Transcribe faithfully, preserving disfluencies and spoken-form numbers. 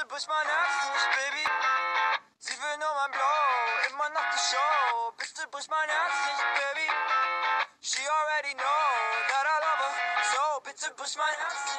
brich mein Herz nicht, Baby. Sie will nur mein Blow, immer nach der Show. Bitte brich mein Herz nicht, Baby. She already know that I love her, so bitte brich mein Herz nicht.